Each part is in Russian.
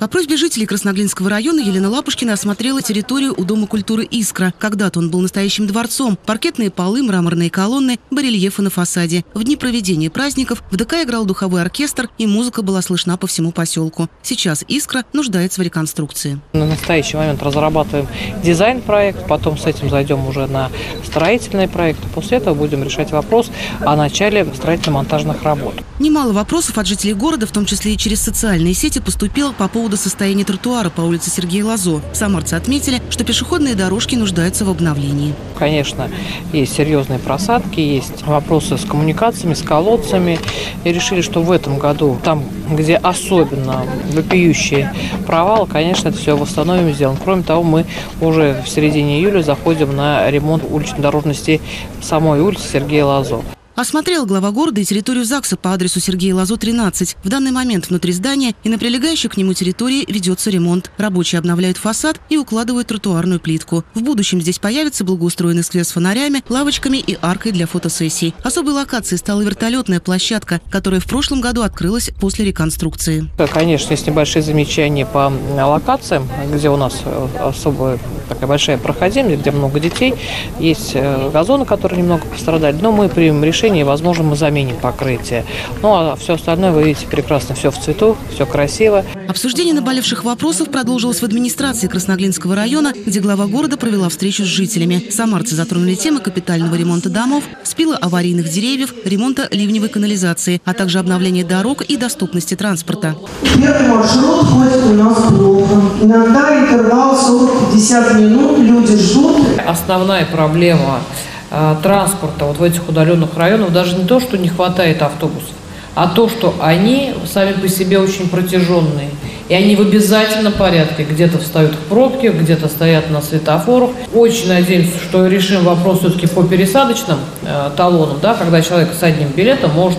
По просьбе жителей Красноглинского района Елена Лапушкина осмотрела территорию у Дома культуры «Искра». Когда-то он был настоящим дворцом. Паркетные полы, мраморные колонны, барельефы на фасаде. В дни проведения праздников в ДК играл духовой оркестр, и музыка была слышна по всему поселку. Сейчас «Искра» нуждается в реконструкции. На настоящий момент разрабатываем дизайн-проект, потом с этим зайдем уже на строительный проект. После этого будем решать вопрос о начале строительно-монтажных работ. Немало вопросов от жителей города, в том числе и через социальные сети, поступило по поводу состояния тротуара по улице Сергея Лазо. Самарцы отметили, что пешеходные дорожки нуждаются в обновлении. Конечно, есть серьезные просадки, есть вопросы с коммуникациями, с колодцами. И решили, что в этом году, там, где особенно вопиющий провал, конечно, это все восстановим и сделаем. Кроме того, мы уже в середине июля заходим на ремонт уличной дорожности самой улицы Сергея Лазо. Осмотрел глава города и территорию ЗАГСа по адресу Сергея Лазо, 13. В данный момент внутри здания и на прилегающей к нему территории ведется ремонт. Рабочие обновляют фасад и укладывают тротуарную плитку. В будущем здесь появится благоустроенный сквер с фонарями, лавочками и аркой для фотосессий. Особой локацией стала вертолетная площадка, которая в прошлом году открылась после реконструкции. Конечно, есть небольшие замечания по локациям, где у нас особая такая большая проходимость, где много детей. Есть газоны, которые немного пострадали, но мы примем решение, и, возможно, мы заменим покрытие. Ну, а все остальное, вы видите, прекрасно, все в цвету, все красиво. Обсуждение наболевших вопросов продолжилось в администрации Красноглинского района, где глава города провела встречу с жителями. Самарцы затронули темы капитального ремонта домов, спила аварийных деревьев, ремонта ливневой канализации, а также обновления дорог и доступности транспорта. Первый маршрут ходит у нас плохо. Иногда интервал 40-50 минут, люди ждут. Основная проблема транспорта вот в этих удаленных районах даже не то, что не хватает автобусов, а то, что они сами по себе очень протяженные. И они в обязательном порядке где-то встают в пробки, где-то стоят на светофорах. Очень надеемся, что решим вопрос все-таки по пересадочным талонам, да, когда человек с одним билетом может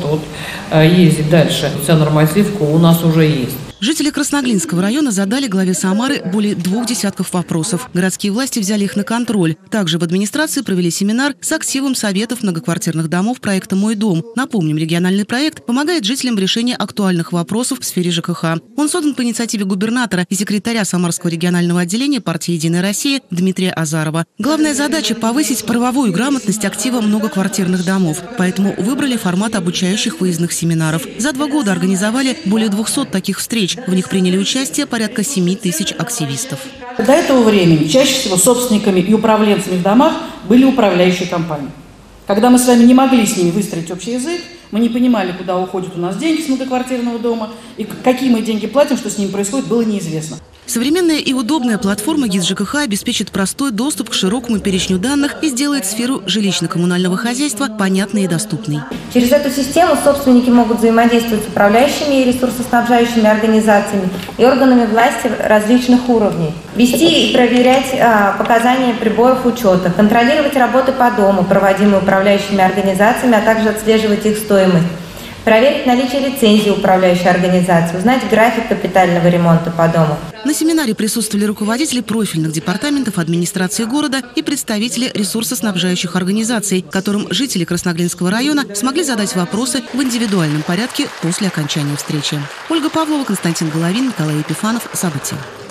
ездить дальше. Вся нормативка у нас уже есть. Жители Красноглинского района задали главе Самары более 2 десятков вопросов. Городские власти взяли их на контроль. Также в администрации провели семинар с активом советов многоквартирных домов проекта «Мой дом». Напомним, региональный проект помогает жителям в решении актуальных вопросов в сфере ЖКХ. Он создан по инициативе губернатора и секретаря Самарского регионального отделения партии «Единая Россия» Дмитрия Азарова. Главная задача – повысить правовую грамотность актива многоквартирных домов. Поэтому выбрали формат обучающих выездных семинаров. За 2 года организовали более 200 таких встреч. В них приняли участие порядка 7 тысяч активистов. До этого времени чаще всего собственниками и управленцами в домах были управляющие компании. Когда мы с вами не могли с ними выстроить общий язык, мы не понимали, куда уходят у нас деньги с многоквартирного дома, и какие мы деньги платим, что с ними происходит, было неизвестно. Современная и удобная платформа ГИС ЖКХ обеспечит простой доступ к широкому перечню данных и сделает сферу жилищно-коммунального хозяйства понятной и доступной. Через эту систему собственники могут взаимодействовать с управляющими и ресурсоснабжающими организациями и органами власти различных уровней. Вести и проверять показания приборов учета, контролировать работы по дому, проводимые управляющими организациями, а также отслеживать их стоимость. Проверить наличие лицензии управляющей организации, узнать график капитального ремонта по дому. На семинаре присутствовали руководители профильных департаментов администрации города и представители ресурсоснабжающих организаций, которым жители Красноглинского района смогли задать вопросы в индивидуальном порядке после окончания встречи. Ольга Павлова, Константин Головин, Николай Епифанов. События.